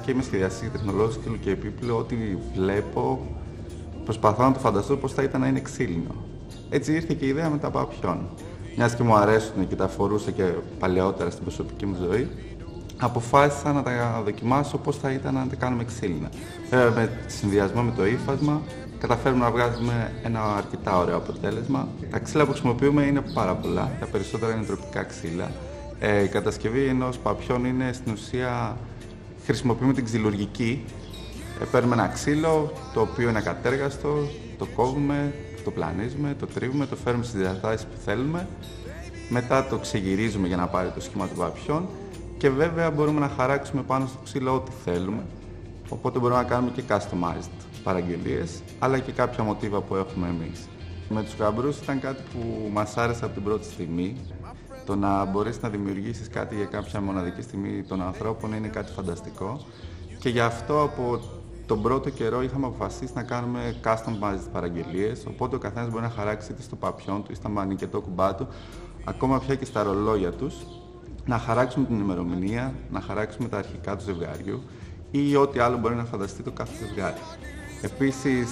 και είμαι σχεδιαστής και τεχνολόγος σκύλου και επίπλου, ό,τι βλέπω προσπαθώ να το φανταστώ πώς θα ήταν να είναι ξύλινο. Έτσι ήρθε και η ιδέα με τα παπιόν. Μιας και μου αρέσουν και τα φορούσα και παλαιότερα στην προσωπική μου ζωή, αποφάσισα να τα δοκιμάσω πώς θα ήταν να τα κάνουμε ξύλινα. Βέβαια, με συνδυασμό με το ύφασμα, καταφέρουμε να βγάζουμε ένα αρκετά ωραίο αποτέλεσμα. Τα ξύλα που χρησιμοποιούμε είναι πάρα πολλά, τα περισσότερα είναι τροπικά ξύλα. Η κατασκευή ενός παπιόν είναι στην ουσία χρησιμοποιούμε την ξυλουργική. Παίρνουμε ένα ξύλο το οποίο είναι ακατέργαστο, το κόβουμε, το πλανίζουμε, το τρίβουμε, το φέρουμε στις διαστάσεις που θέλουμε. Μετά το ξεγυρίζουμε για να πάρει το σχήμα του παπιόν και βέβαια μπορούμε να χαράξουμε πάνω στο ξύλο ό,τι θέλουμε. Οπότε μπορούμε να κάνουμε και customized παραγγελίες, αλλά και κάποια μοτίβα που έχουμε εμείς. Με τους γαμπρούς ήταν κάτι που μας άρεσε από την πρώτη στιγμή. Το να μπορείς να δημιουργήσεις κάτι για κάποια μοναδική στιγμή των ανθρώπων είναι κάτι φανταστικό. Και γι' αυτό από τον πρώτο καιρό είχαμε αποφασίσει να κάνουμε customized παραγγελίες, οπότε ο καθένας μπορεί να χαράξει είτε στο παπιόν του, είτε στα μανικετό κουμπά του, ακόμα πια και στα ρολόγια τους, να χαράξουμε την ημερομηνία, να χαράξουμε τα αρχικά του ζευγάριου ή ό,τι άλλο μπορεί να φανταστεί το κάθε ζευγάρι. Επίσης,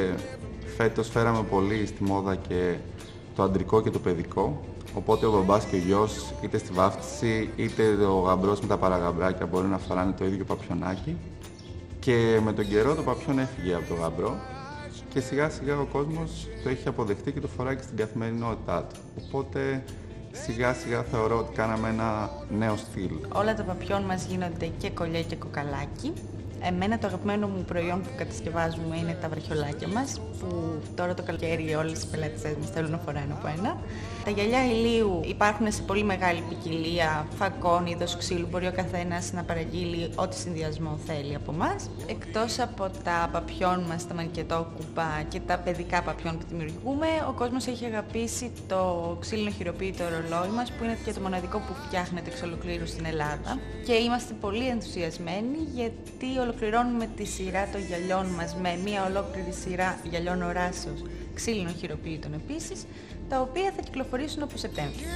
φέτος φέραμε πολύ στη μόδα και το αντρικό και το παιδικό, οπότε ο μπαμπάς και ο γιος, είτε στη βάφτιση, είτε ο γαμπρός με τα παραγαμπράκια μπορεί να φοράνε το ίδιο παπιονάκι. Και με τον καιρό το παπιόν έφυγε από τον γαμπρό και σιγά σιγά ο κόσμος το έχει αποδεχτεί και το φοράει και στην καθημερινότητά του. Οπότε σιγά σιγά θεωρώ ότι κάναμε ένα νέο στυλ. Όλα τα παπιόν μας γίνονται και κολλιέ και κοκαλάκι. Εμένα το αγαπημένο μου προϊόν που κατασκευάζουμε είναι τα βραχιολάκια μας, που τώρα το καλοκαίρι όλες οι πελάτησές μας θέλουν να φοράνε από ένα. Τα γυαλιά ηλίου υπάρχουν σε πολύ μεγάλη ποικιλία φακών, είδος ξύλου, μπορεί ο καθένας να παραγγείλει ό,τι συνδυασμό θέλει από εμάς. Εκτός από τα παπιόν μας, τα μανικετό κουμπά και τα παιδικά παπιόν που δημιουργούμε, ο κόσμος έχει αγαπήσει το ξύλινο χειροποίητο ρολόι μας, που είναι και το μοναδικό που φτιάχνεται εξ ολοκλήρου στην Ελλάδα. Και είμαστε πολύ ενθουσιασμένοι γιατί ολοκληρώνουμε τη σειρά των γυαλιών μας με μια ολόκληρη σειρά γυαλιών οράσεως ξύλινων χειροποίητων επίσης, τα οποία θα κυκλοφορήσουν από Σεπτέμβριο.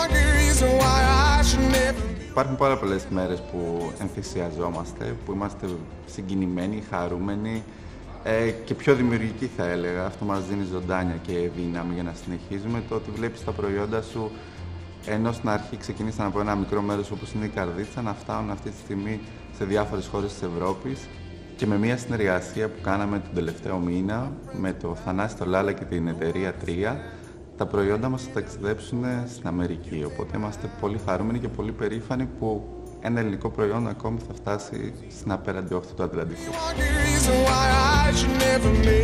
Υπάρχουν πάρα πολλές μέρες που ενθουσιαζόμαστε, που είμαστε συγκινημένοι, χαρούμενοι και πιο δημιουργικοί θα έλεγα. Αυτό μας δίνει ζωντάνια και δύναμη για να συνεχίζουμε. Το ότι βλέπεις τα προϊόντα σου, ενώ στην αρχή ξεκινήσαν από ένα μικρό μέρος όπως είναι η Καρδίτσα, να φτάνουν αυτή τη στιγμή σε διάφορες χώρες της Ευρώπης και με μια συνεργασία που κάναμε τον τελευταίο μήνα με το Θανάση το Λάλα και την εταιρεία 3, τα προϊόντα μας θα ταξιδέψουν στην Αμερική. Οπότε είμαστε πολύ χαρούμενοι και πολύ περήφανοι που ένα ελληνικό προϊόν ακόμη θα φτάσει στην απέραντη όχθη του Ατλαντικού.